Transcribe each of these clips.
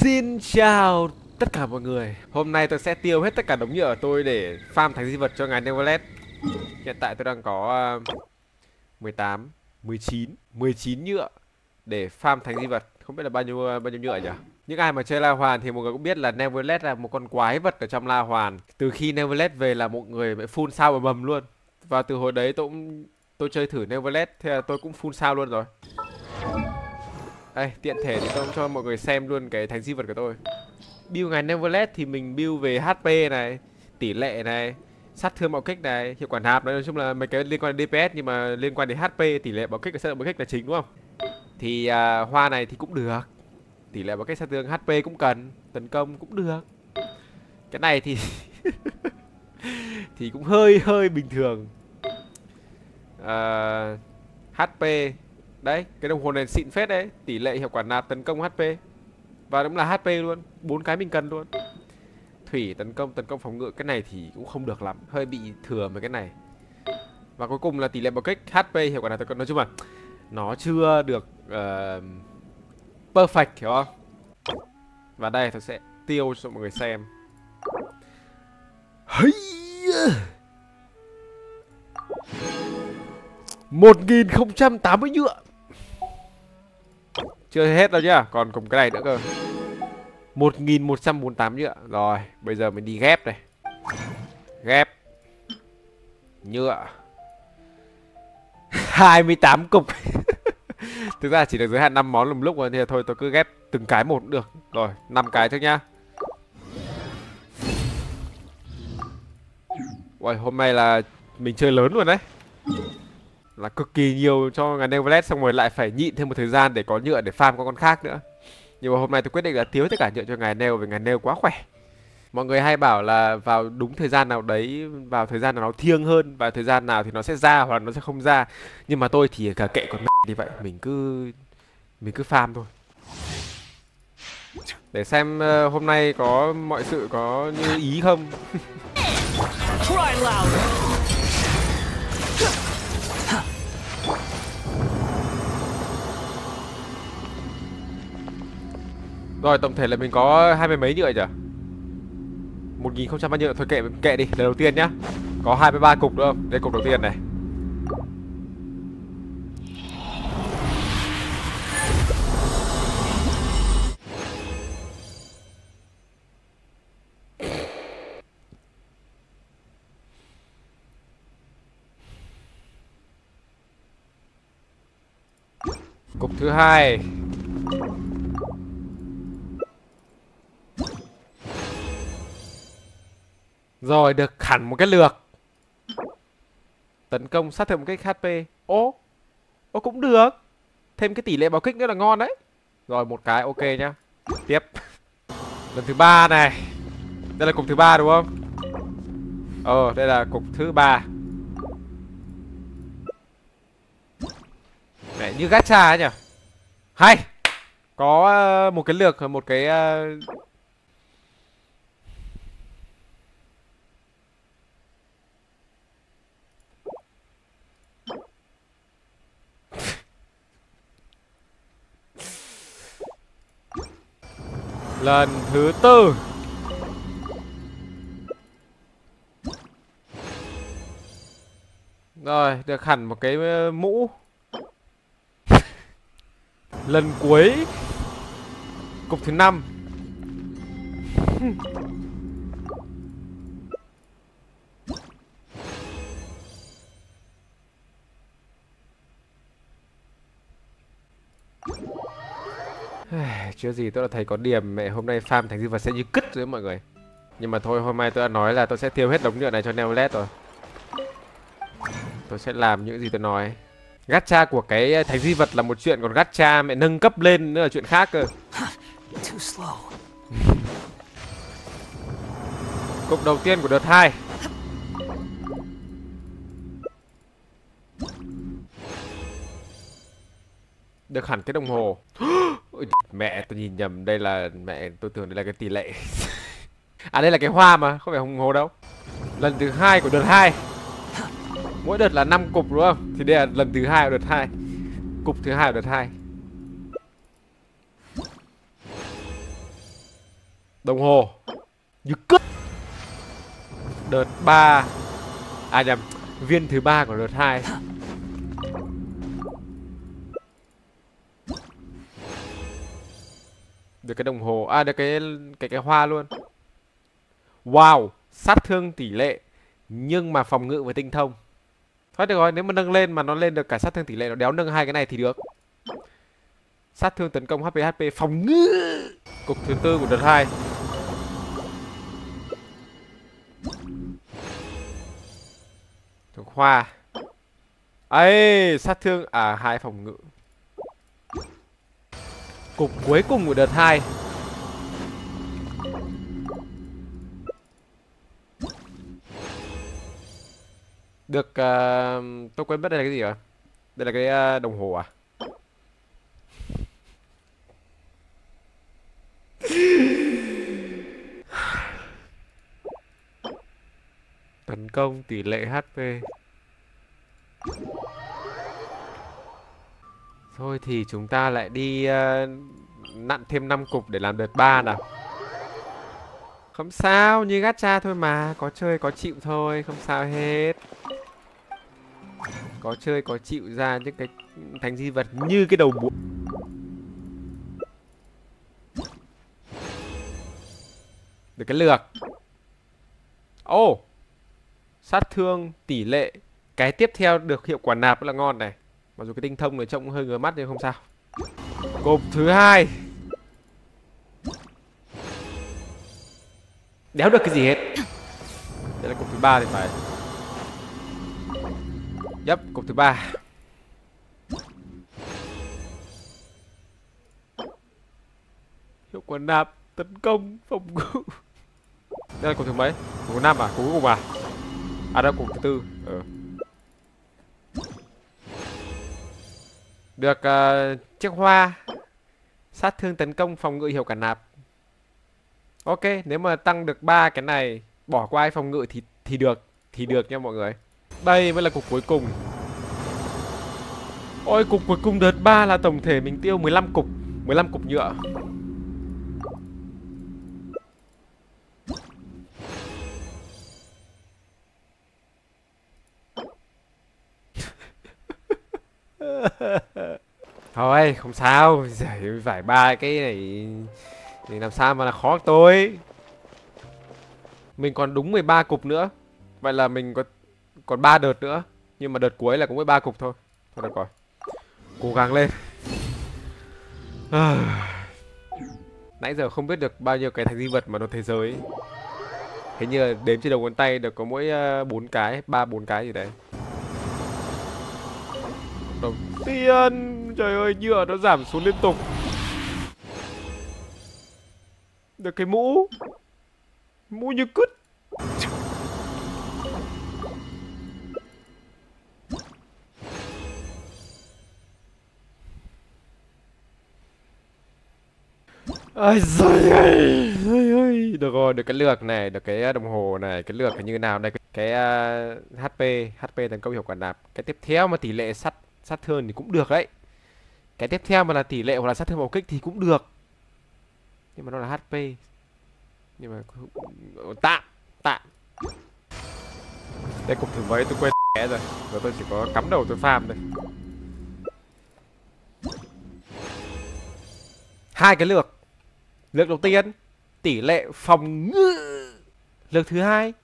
Xin chào tất cả mọi người. Hôm nay tôi sẽ tiêu hết tất cả đống nhựa của tôi để farm thành di vật cho ngài Neverland. Hiện tại tôi đang có 18, 19 nhựa để farm thành di vật. Không biết là bao nhiêu nhựa nhỉ? Những ai mà chơi La Hoàn thì mọi người cũng biết là Neverland là một con quái vật ở trong La Hoàn. Từ khi Neverland về là một người phải full sao bầm luôn. Và từ hồi đấy tôi chơi thử Neverland, thế là tôi cũng full sao luôn rồi. Đây, tiện thể thì tôi cho mọi người xem luôn cái thành di vật của tôi. Build ngài Neverland thì mình build về HP này, tỷ lệ này, sát thương bạo kích này, hiệu quả nạp, nói chung là mấy cái liên quan đến DPS, nhưng mà liên quan đến HP, tỷ lệ bạo kích và sát thương bạo kích là chính, đúng không? Thì hoa này thì cũng được, tỷ lệ bạo kích, sát thương, HP cũng cần, tấn công cũng được. Cái này thì thì cũng hơi bình thường. HP đấy, cái đồng hồ này xịn phết đấy, tỷ lệ, hiệu quả nạp, tấn công, HP. Và đúng là HP luôn, 4 cái mình cần luôn. Thủy, tấn công, phòng ngự, cái này thì cũng không được lắm, hơi bị thừa mấy cái này. Và cuối cùng là tỷ lệ bạo kích, HP, hiệu quả nạp, tấn công. Nói chung là nó chưa được perfect, hiểu không? Và đây tôi sẽ tiêu cho mọi người xem. 1080 nhựa. Chưa hết đâu nhá, còn cùng cái này nữa cơ. 1148 nhựa. Rồi, bây giờ mình đi ghép này. Ghép nhựa 28 cục. Thực ra chỉ được giới hạn 5 món một lúc rồi, thì thôi tôi cứ ghép từng cái một cũng được. Rồi, 5 cái thôi nhá. Ui, hôm nay là mình chơi lớn luôn đấy. Là cực kỳ nhiều cho ngài Neverland, xong rồi lại phải nhịn thêm một thời gian để có nhựa để farm con khác nữa. Nhưng mà hôm nay tôi quyết định là thiếu tất cả nhựa cho ngài Neo, vì ngài Neo quá khỏe. Mọi người hay bảo là vào đúng thời gian nào đấy, vào thời gian nào nó thiêng hơn, và thời gian nào thì nó sẽ ra hoặc là nó sẽ không ra. Nhưng mà tôi thì cả kệ con mẹ đi vậy, mình cứ farm thôi. Để xem hôm nay có mọi sự có như ý không. Rồi, tổng thể là mình có 20 mấy nhựa nhỉ? 1000 bao nhiêu thôi, kệ đi. Lần đầu tiên nhá, có 23 cục đúng không? Đây cục đầu tiên này. Cục thứ hai. Rồi, được hẳn một cái lược. Tấn công, sát thương một cái HP. Ô cũng được. Thêm cái tỷ lệ bạo kích nữa là ngon đấy. Rồi, một cái ok nhá. Tiếp. Lần thứ ba này. Đây là cục thứ ba đúng không? Đây là cục thứ ba. Mẹ, như gacha ấy nhỉ. Hay. Có một cái lược, một cái lần thứ tư. Rồi, được hẳn một cái mũ. Lần cuối. Cục thứ 5. Chưa gì tôi đã thấy có điểm. Mẹ, hôm nay farm thành di vật sẽ như cứt rồi mọi người. Nhưng mà thôi, hôm nay tôi đã nói là tôi sẽ tiêu hết đống nhựa này cho Neverland rồi. Tôi sẽ làm những gì tôi nói. Gacha của cái thành di vật là một chuyện, còn gacha mẹ nâng cấp lên nữa là chuyện khác cơ. Cục đầu tiên của đợt 2. Được hẳn cái đồng hồ. Ôi, mẹ, tôi nhìn nhầm, đây là mẹ, tôi tưởng đây là cái tỷ lệ. À, đây là cái hoa mà, không phải đồng hồ đâu. Lần thứ 2 của đợt 2. Mỗi đợt là 5 cục đúng không? Thì đây là lần thứ 2 của đợt 2. Cục thứ 2 của đợt 2. Đồng hồ. Như cứt. Đợt 3. À nhầm, viên thứ 3 của đợt 2. Được cái đồng hồ, à được cái hoa luôn. Wow, sát thương tỷ lệ nhưng mà phòng ngự với tinh thông. Thôi được rồi, nếu mà nâng lên mà nó lên được cả sát thương tỷ lệ, nó đéo nâng hai cái này thì được. Sát thương tấn công HP phòng ngự. Cục thứ 4 của đợt 2. Thuộc hoa. Ấy, sát thương à 2 phòng ngự. Cục cuối cùng của đợt 2. Được tôi quên mất đây là cái gì rồi. Đây là cái đồng hồ à? Tấn công tỷ lệ HP. Thôi thì chúng ta lại đi nặn thêm 5 cục để làm đợt 3 nào. Không sao, như gacha thôi mà, có chơi có chịu thôi, không sao hết. Có chơi có chịu ra những cái thành di vật như cái đầu búa. Được cái lược. Ô, sát thương tỷ lệ. Cái tiếp theo được hiệu quả nạp là ngon này. Mặc dù cái tinh thông này trông hơi ngứa mắt nhưng không sao. Cục thứ 2. Đéo được cái gì hết. Đây là cục thứ 3 thì phải. Yep, cục thứ 3. Hiệu quả nạp, tấn công, phòng ngự. Đây là cục thứ mấy? Cục thứ 5 à? Cục cuối cùng à? À đây là cục thứ 4. Được chiếc hoa. Sát thương tấn công phòng ngự hiệu quả nạp. Ok, nếu mà tăng được 3 cái này, bỏ qua phòng ngự thì được nha mọi người. Đây mới là cục cuối cùng. Ôi, cục cuối cùng đợt 3 là tổng thể mình tiêu 15 cục. 15 cục nhựa. Thôi, không sao. Giải phải 3 cái này thì làm sao mà là khó tôi. Mình còn đúng 13 cục nữa. Vậy là mình còn 3 đợt nữa. Nhưng mà đợt cuối là cũng 13 cục thôi. Thôi được rồi. Cố gắng lên. Nãy giờ không biết được bao nhiêu cái thành di vật mà nó thế giới. Hình như là đếm trên đầu ngón tay được có mỗi 4 cái, 3-4 cái gì đấy. Đầu tiên, trời ơi, nhựa nó giảm xuống liên tục. Được cái mũ. Mũ như cứt. Ôi giời ơi. Được rồi, được cái lược này, được cái đồng hồ này, cái lược là như nào đây? Cái HP tấn công hiệu quả nạp. Cái tiếp theo mà tỷ lệ sát thương thì cũng được đấy. Cái tiếp theo mà là tỷ lệ hoặc là sát thương bạo kích thì cũng được. Nhưng mà nó là HP. Nhưng mà tạm. Đây cục thử mấy tôi quên rồi. Giờ tôi chỉ có cắm đầu tôi farm đây. 2 cái lược. Lược đầu tiên tỷ lệ phòng ngự. Lược thứ 2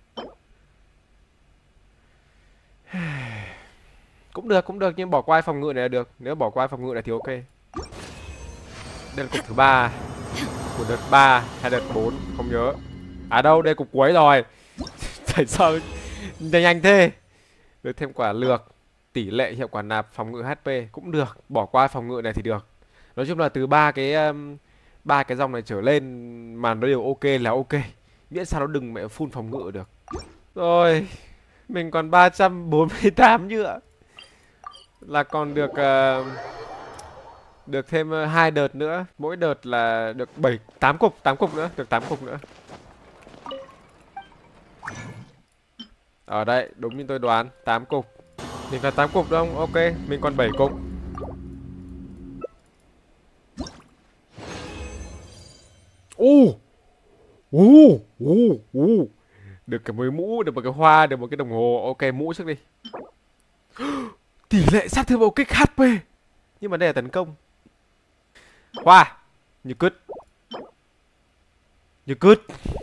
cũng được nhưng bỏ qua phòng ngự này là được. Nếu bỏ qua phòng ngự này thì ok. Đây là cục thứ 3 của đợt 3 hay đợt 4 không nhớ. À đâu, đây cục cuối rồi. Tại sao nhanh thế. Được thêm quả lược. Tỷ lệ hiệu quả nạp phòng ngự HP cũng được. Bỏ qua phòng ngự này thì được. Nói chung là từ ba cái dòng này trở lên mà nó đều ok là ok. Miễn sao nó đừng mẹ full phòng ngự được. Rồi, mình còn 348 nhựa. Là còn được thêm 2 đợt nữa. Mỗi đợt là được 8 cục nữa, được 8 cục nữa. Ở đây, đúng như tôi đoán, 8 cục. Mình còn 8 cục đúng không? Ok, mình còn 7 cục. Được cái mấy mũ, được một cái hoa, được một cái đồng hồ. Ok, mũ trước đi. Tỷ lệ sát thương bạo kích HP. Nhưng mà đây là tấn công. Hoa. Như cứt. Như cứt.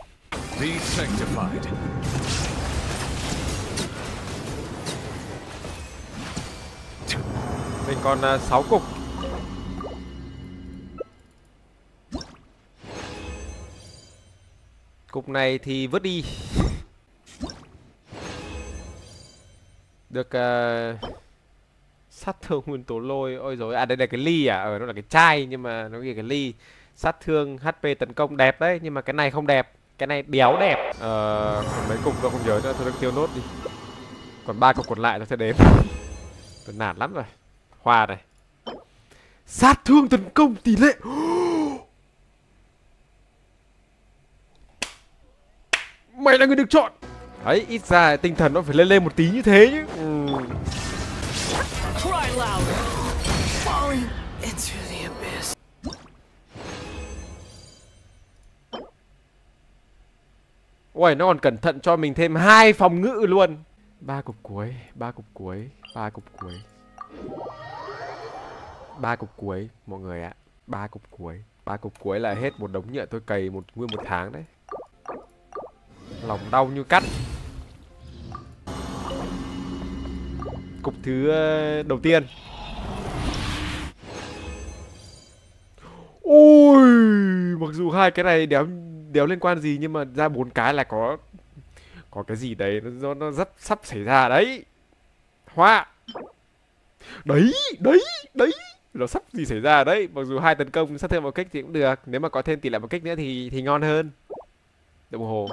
Mình còn 6 cục. Cục này thì vứt đi. Được sát thương nguyên tố lôi. Ôi rồi, à đây là cái ly à? Nó là cái chai nhưng mà nó ghi cái ly. Sát thương, HP, tấn công đẹp đấy, nhưng mà cái này không đẹp. Cái này đéo đẹp. Còn mấy cục tôi không nhớ nữa, tôi đang tiêu nốt đi. Còn 3 cục còn lại tôi sẽ đếm. Tôi nản lắm rồi. Hoa này. Sát thương, tấn công, tỷ lệ. Mày là người được chọn. Đấy, ít ra tinh thần nó phải lên lên một tí như thế chứ. Ui, nó còn cẩn thận cho mình thêm 2 phòng ngự luôn. 3 cục cuối, 3 cục cuối, 3 cục cuối. 3 cục cuối mọi người ạ. 3 cục cuối. 3 cục cuối là hết một đống nhựa tôi cày nguyên một tháng đấy. Lòng đau như cắt. Cục thứ đầu tiên. Ôi, mặc dù hai cái này đéo liên quan gì nhưng mà ra 4 cái là có cái gì đấy nó rất sắp xảy ra đấy. Hoa. Đấy, nó sắp gì xảy ra đấy. Mặc dù 2 tấn công sát thương bạo kích thì cũng được, nếu mà có thêm tỷ lệ bạo kích nữa thì ngon hơn. Đồng hồ.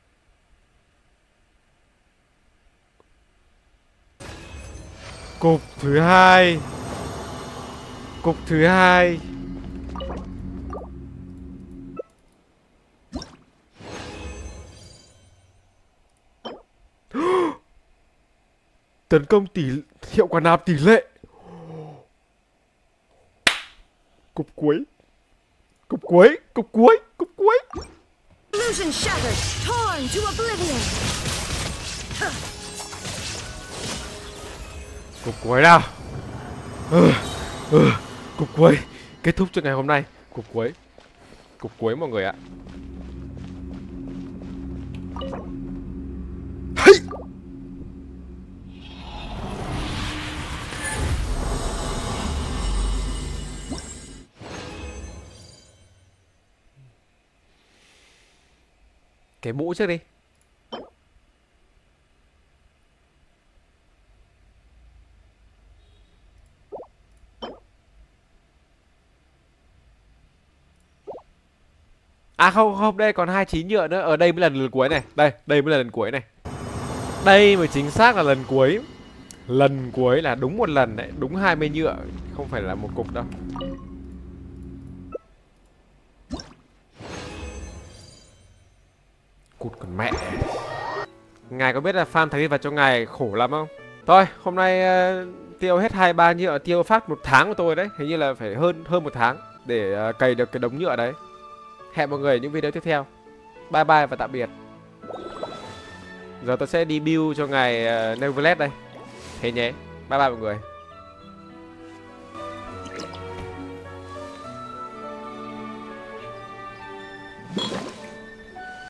Cục thứ hai. Cục thứ hai. Tấn công hiệu quả nạp tỷ lệ. Cục cuối. Cục cuối. Cục cuối. Cục cuối. Illusion shattered, torn to oblivion. Cục cuối nào. Cục cuối. Kết thúc cho ngày hôm nay. Cục cuối. Cục cuối mọi người ạ. Cái mũ trước đi. À không, đây còn 29 nhựa nữa. Ở đây mới là lần cuối này. Đây mới là lần cuối này. Đây mới chính xác là lần cuối. Lần cuối là đúng một lần đấy, đúng 20 nhựa, không phải là một cục đâu. Cụt còn mẹ. Ngài có biết là farm thánh vật cho ngài khổ lắm không? Thôi, hôm nay tiêu hết 23 nhựa, tiêu phát 1 tháng của tôi đấy. Hình như là phải hơn 1 tháng để cày được cái đống nhựa đấy. Hẹn mọi người ở những video tiếp theo. Bye bye và tạm biệt. Giờ tôi sẽ đi build cho ngài Neverland đây. Thế nhé. Bye bye mọi người.